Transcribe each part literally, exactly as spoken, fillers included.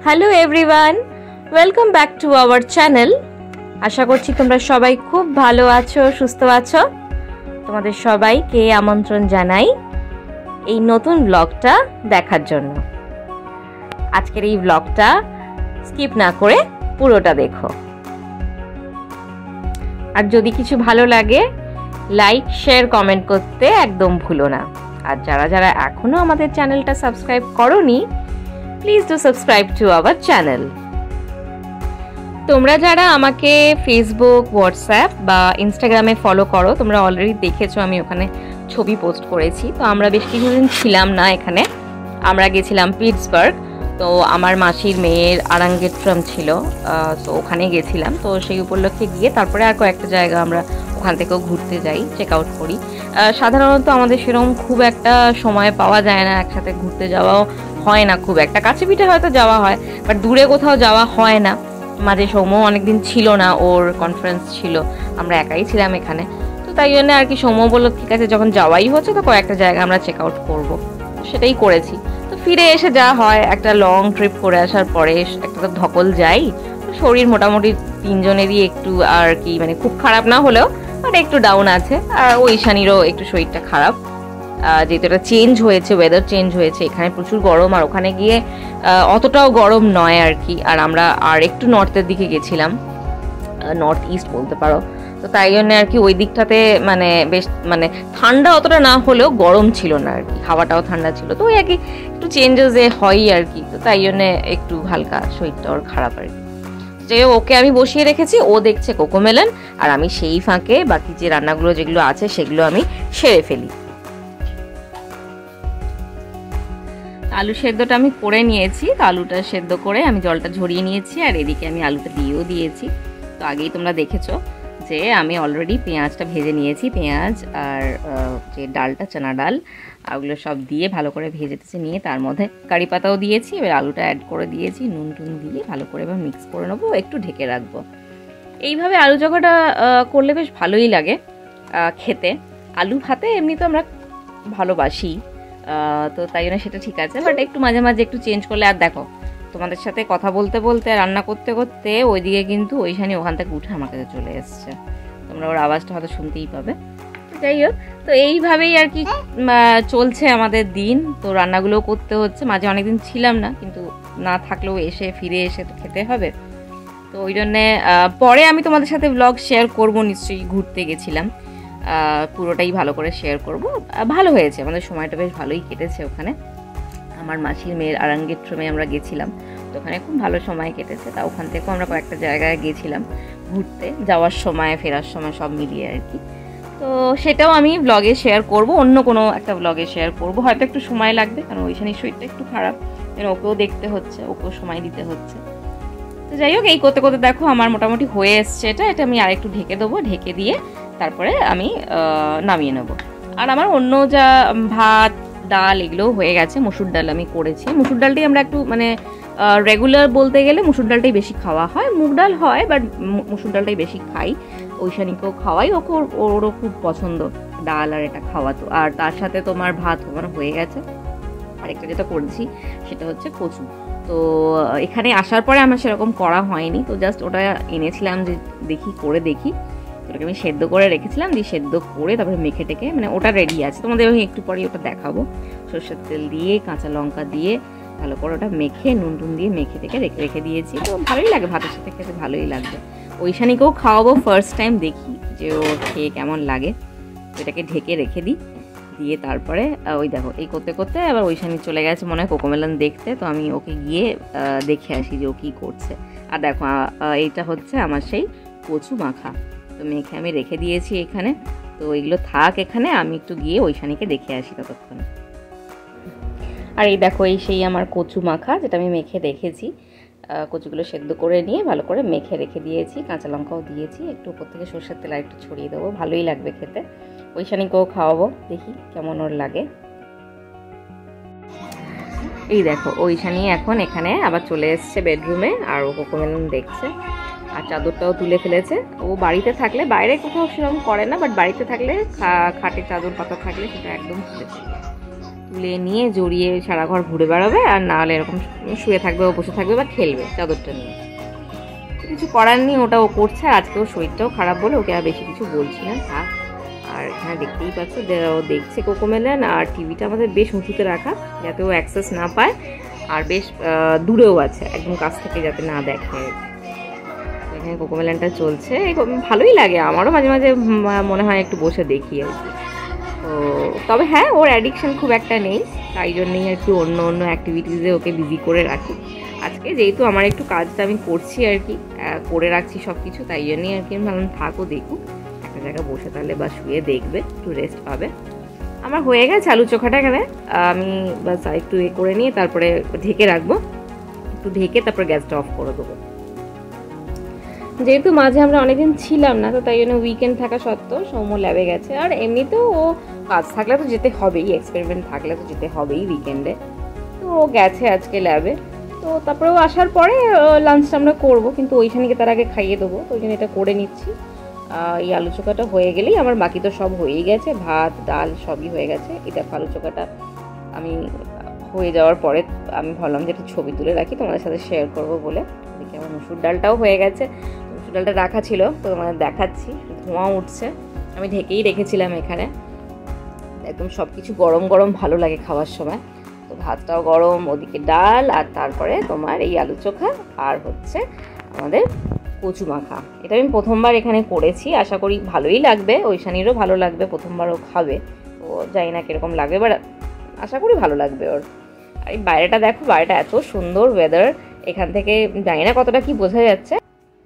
Hello everyone, welcome back to our channel. আশা করছি তোমরা সবাই খুব ভালো আছো, সুস্থ আছো। তোমাদের সবাইকে আমন্ত্রণ জানাই এই নতুন ব্লগটা দেখার জন্য। আজকের এই ব্লগটা স্কিপ না করে পুরোটা দেখো। আর যদি কিছু ভালো লাগে লাইক, শেয়ার, কমেন্ট করতে একদম ভুলো না। আর যারা যারা এখনো আমাদের চ্যানেলটা সাবস্ক্রাইব করোনি, please do subscribe to our channel. তোমরা যারা আমাকে ফেসবুক, হোয়াটসঅ্যাপ বা ইনস্টাগ্রামে ফলো করো, তোমরা অলরেডি দেখেছো আমি ওখানে ছবি পোস্ট করেছি। তো আমরা বেশ কিছুদিন ছিলাম না এখানে, আমরা গেছিলাম পিটসবার্গ। তো আমার মাসির মেয়ের আরাঙ্গেট্রাম ছিল, তো ওখানে গেছিলাম। তো সেই উপলক্ষে গিয়ে তারপরে আর কয়েকটা জায়গা আমরা ওখান থেকেও ঘুরতে যাই, চেক আউট করি। সাধারণত আমাদের সেরকম খুব একটা সময় পাওয়া যায় না, একসাথে ঘুরতে যাওয়াও হয় না খুব একটা। কাছে পিঠে হয়তো যাওয়া হয়, বাট দূরে কোথাও যাওয়া হয় না। মাঝে সৌম্য অনেকদিন ছিল না, ওর কনফারেন্স ছিল, আমরা একাই ছিলাম এখানে। তো তাই জন্য আর কি সৌম্য বললো ঠিক আছে, যখন যাওয়াই হচ্ছে তো কয়েকটা জায়গা আমরা চেক আউট করবো, সেটাই করেছি। তো ফিরে এসে যা হয়, একটা লং ট্রিপ করে আসার পরে একটা তো ধকল যাই, শরীর মোটামুটি তিনজনেরই একটু আর কি মানে খুব খারাপ না হলেও বাট একটু ডাউন আছে। আর ঐশানীরও একটু শরীরটা খারাপ, যেহেতু এটা চেঞ্জ হয়েছে, ওয়েদার চেঞ্জ হয়েছে। এখানে প্রচুর গরম, আর ওখানে গিয়ে অতটাও গরম নয় আর কি। আর আমরা আর একটু নর্থের দিকে গেছিলাম, নর্থ ইস্ট বলতে পারো। তো তাই জন্য আর কি ওই দিকটাতে মানে বেশ মানে ঠান্ডা অতটা না হলেও গরম ছিল না আর কি, হাওয়াটাও ঠান্ডা ছিল। তো ওই আর কি একটু চেঞ্জেস এ হয়ই আর কি। তো তাই জন্য একটু হালকা শরীরটা ওর খারাপ আর কি। যে ওকে আমি বসিয়ে রেখেছি, ও দেখছে কোকোমেলন, আর আমি সেই ফাঁকে বাকি যে রান্নাগুলো যেগুলো আছে সেগুলো আমি সেরে ফেলি। আলু সেদ্ধটা আমি করে নিয়েছি। তো আলুটা সেদ্ধ করে আমি জলটা ঝরিয়ে নিয়েছি, আর এদিকে আমি আলুটা দিয়েও দিয়েছি। তো আগেই তোমরা দেখেছো যে আমি অলরেডি পেঁয়াজটা ভেজে নিয়েছি। পেঁয়াজ আর যে ডালটা, চানা ডাল, ওগুলো সব দিয়ে ভালো করে ভেজেতেছি, নিয়ে তার মধ্যে কারি পাতাও দিয়েছি। এবার আলুটা অ্যাড করে দিয়েছি, নুন টুন দিয়ে ভালো করে এবার মিক্স করে নেবো, একটু ঢেকে রাখবো। এইভাবে আলু চোখাটা করলে বেশ ভালোই লাগে খেতে। আলু ভাতে এমনি তো আমরা ভালোবাসি, তো তাই জন্য সেটা ঠিক আছে। বাট একটু মাঝে মাঝে একটু চেঞ্জ করলে। আর দেখো, তোমাদের সাথে কথা বলতে বলতে রান্না করতে করতে ওইদিকে কিন্তু ওইখানে ওখান থেকে উঠে আমার কাছে চলে এসছে, তোমরা ওর আওয়াজটা হয়তো শুনতেই পাবে। যাই হোক, তো এইভাবেই আর কি চলছে আমাদের দিন। তো রান্নাগুলোও করতে হচ্ছে, মাঝে অনেকদিন ছিলাম না, কিন্তু না থাকলেও এসে ফিরে এসে তো খেতে হবে। তো ওই জন্যে পরে আমি তোমাদের সাথে ব্লগ শেয়ার করবো, নিশ্চয়ই ঘুরতে গেছিলাম, পুরোটাই ভালো করে শেয়ার করব। ভালো হয়েছে, আমাদের সময়টা বেশ ভালোই কেটেছে ওখানে। আমার মাসির মেয়ের আরাঙ্গেট্রামে আমরা গেছিলাম, তো ওখানে খুব ভালো সময় কেটেছে। তা ওখান থেকেও আমরা কয়েকটা জায়গায় গেছিলাম ঘুরতে, যাওয়ার সময় ফেরার সময় সব মিলিয়ে আর কি। তো সেটাও আমি ব্লগে শেয়ার করব, অন্য কোনো একটা ব্লগে শেয়ার করব। হয়তো একটু সময় লাগবে, কারণ ওইখানের শরীরটা একটু খারাপ, ওকেও দেখতে হচ্ছে, ওকেও সময় দিতে হচ্ছে। তো যাই হোক, এই করতে করতে দেখো আমার মোটামুটি হয়ে এসছে এটা। এটা আমি আরেকটু ঢেকে দেবো, ঢেকে দিয়ে তারপরে আমি নামিয়ে নেব। আর আমার অন্য যা ভাত, ডাল এগুলোও হয়ে গেছে। মুসুর ডাল আমি করেছি। মুসুর ডালটাই আমরা একটু মানে রেগুলার বলতে গেলে মুসুর ডালটাই বেশি খাওয়া হয়। মুগ ডাল হয়, বাট মুসুর ডালটাই বেশি খাই। ঐশানীকেও খাওয়াই, ওকে ওরও খুব পছন্দ ডাল আর এটা খাওয়া। তো আর তার সাথে তোমার ভাত আমার হয়ে গেছে। আরেকটা যেটা করেছি সেটা হচ্ছে কচু। তো এখানে আসার পরে আমার সেরকম করা হয়নি, তো জাস্ট ওটা এনেছিলাম যে দেখি করে দেখি। ওটাকে আমি সেদ্ধ করে রেখেছিলাম, দিয়ে সেদ্ধ করে তারপরে মেখে টেকে মানে ওটা রেডি আছে। তোমাদের একটু পরে ওটা দেখাবো। সরষের তেল দিয়ে, কাঁচা লঙ্কা দিয়ে ভালো করে ওটা মেখে নুন টুন দিয়ে মেখে টেকে রেখে রেখে দিয়েছি। তো ভালোই লাগে, ভাতের সাথে খেতে ভালোই লাগবে। ঐশানীকেও খাওয়াবো ফার্স্ট টাইম, দেখি যে ও খেয়ে কেমন লাগে। এটাকে ঢেকে রেখে দিই, দিয়ে তারপরে ওই দেখো এই করতে করতে আবার ঐশানী চলে গেছে মনে হয় কোকোমেলন দেখতে। তো আমি ওকে গিয়ে দেখে আসি যে ও কী করছে। আর দেখো এইটা হচ্ছে আমার সেই কচু মাখা। তো মেখে আমি রেখে দিয়েছি এখানে। তো এগুলো থাক এখানে, আমি একটু গিয়ে ঐশানীকে দেখে আসি ততক্ষণ। আর এই দেখো এই সেই আমার কচু মাখা, যেটা আমি মেখে রেখেছি। কচুগুলো সেদ্ধ করে নিয়ে ভালো করে মেখে রেখে দিয়েছি, কাঁচা লঙ্কাও দিয়েছি, একটু উপর থেকে সরষের তেল আর একটু ছড়িয়ে দেবো, ভালোই লাগবে খেতে। ঐশানীকেও খাওয়াবো, দেখি কেমন ওর লাগে। এই দেখো ঐশানী এখন এখানে আবার চলে এসছে বেডরুমে, আর ও কোকোমেলন দেখছে। আর চাদরটাও তুলে ফেলেছে। ও বাড়িতে থাকলে, বাইরে কোথাও সেরকম করে না, বাট বাড়িতে থাকলে খাটে চাদর পাতা থাকলে সেটা একদম তুলে ফেলে। তুলে নিয়ে জড়িয়ে সারা ঘর ঘুরে বেড়াবে, আর না হলে এরকম শুয়ে থাকবে, ও বসে থাকবে বা খেলবে চাদরটা নিয়ে। কিছু করার নেই, ওটা ও করছে। আর আজকে ওর শরীরটাও খারাপ বলে ওকে আর বেশি কিছু বলছি না, থাক। আর এখানে দেখতেই পাচ্ছ ও দেখছে কোকোমেলন, আর টিভিটা আমাদের বেশ উঁচুতে রাখা যাতে ও অ্যাক্সেস না পায়, আর বেশ দূরেও আছে একদম কাছ থেকে যাতে না দেখে। এখানে কোকোমেলনটা চলছে, ভালোই লাগে আমারও, মাঝে মাঝে মনে হয় একটু বসে দেখি আর কি। তো তবে হ্যাঁ, ওর অ্যাডিকশন খুব একটা নেই, তাই জন্যেই আর কি অন্য অন্য অ্যাক্টিভিটিসে ওকে বিজি করে রাখি। আজকে যেহেতু আমার একটু কাজটা আমি করছি আর কি, করে রাখছি সব কিছু, তাই জন্যই আর কি আমি ভাবলাম থাকো দেখুক একটা জায়গায় বসে, তাহলে বা শুয়ে দেখবে, একটু রেস্ট পাবে। আমার হয়ে গেছে আলু চোখাটা, এখানে আমি বাস একটু এ করে নিয়ে তারপরে ঢেকে রাখবো, একটু ঢেকে তারপরে গ্যাসটা অফ করে দেবো। যেহেতু মাঝে আমরা অনেকদিন ছিলাম না, তো তাই জন্য উইকেন্ড থাকা সত্ত্বেও সৌম্য ল্যাবে গেছে, আর এমনিতেও ও কাজ থাকলে তো যেতে হবেই, এক্সপেরিমেন্ট থাকলে তো যেতে হবেই উইকেন্ডে, তো ও গেছে আজকে ল্যাবে। তো তারপরে ও আসার পরে লাঞ্চটা আমরা করবো, কিন্তু ওইখানেকে তার আগে খাইয়ে দেবো, তো ওই জন্য এটা করে নিচ্ছি। এই আলু চোখাটা হয়ে গেলেই আমার বাকি তো সব হয়েই গেছে, ভাত ডাল সবই হয়ে গেছে। এটা আলু চোখাটা আমি হয়ে যাওয়ার পরে আমি ভাবলাম যে একটা ছবি তুলে রাখি, তোমাদের সাথে শেয়ার করবো বলে। এদিকে আমার মুসুর ডালটাও হয়ে গেছে, মুসুর ডালটা রাখা ছিল, তো তোমাদের দেখাচ্ছি, ধোঁয়া উঠছে, আমি ঢেকেই রেখেছিলাম এখানে। একদম সব কিছু গরম গরম ভালো লাগে খাওয়ার সময়। তো ভাতটাও গরম, ওদিকে ডাল, আর তারপরে তোমার এই আলু চোখা, আর হচ্ছে আমাদের কচু মাখা। এটা আমি প্রথমবার এখানে করেছি, আশা করি ভালোই লাগবে, ঐশানীরও ভালো লাগবে, প্রথমবারও খাবে, তো জানি না কীরকম লাগবে, বাট আশা করি ভালো লাগবে ওর। আর এই বাইরেটা দেখো, বাইরেটা এত সুন্দর ওয়েদার, এখান থেকে জানি না কতটা কি বোঝা যাচ্ছে।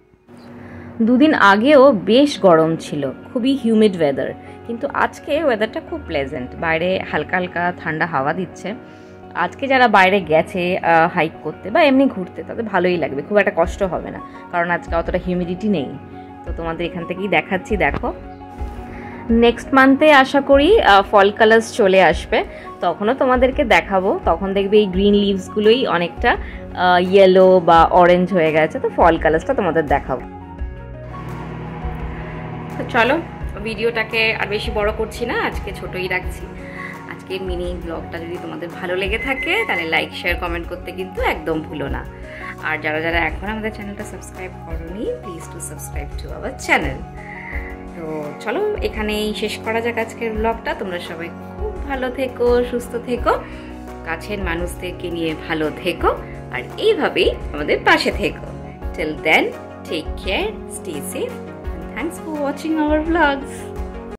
দুদিন আগেও বেশ গরম ছিল, খুবই হিউমিড ওয়েদার, কিন্তু আজকে ওয়েদারটা খুব প্লেজেন্ট, বাইরে হালকা হালকা ঠান্ডা হাওয়া দিচ্ছে। আজকে যারা বাইরে গেছে হাইক করতে বা এমনি ঘুরতে, তাদের ভালোই লাগবে, খুব একটা কষ্ট হবে না, কারণ আজকে অতটা হিউমিডিটি নেই। তো তোমাদের এখান থেকেই দেখাচ্ছি, দেখো নেক্সট মান্থে আশা করি ফল কালার্স চলে আসবে, তখনও তোমাদেরকে দেখাবো। তখন দেখবে এই গ্রিন লিভসগুলোই অনেকটা ইয়েলো বা অরেঞ্জ হয়ে গেছে, তো ফল কালার্সটা তোমাদের দেখাবো। তো চলো, ভিডিওটাকে আর বেশি বড় করছি না, আজকে ছোটই রাখছি। আজকের মিনি ব্লগটা যদি তোমাদের ভালো লেগে থাকে তাহলে লাইক শেয়ার কমেন্ট করতে কিন্তু একদম ভুলো না। আর যারা যারা এখন আমাদের চ্যানেলটা সাবস্ক্রাইব করোনি, please to subscribe to our channel. তো চলো এখানেই শেষ করা যাক আজকের ব্লগটা। তোমরা সবাই খুব ভালো থেকো, সুস্থ থেকো, কাছের মানুষদেরকে নিয়ে ভালো থেকো, আর এইভাবেই আমাদের পাশে থেকো। Till then, take care, stay safe, and thanks for watching our vlogs.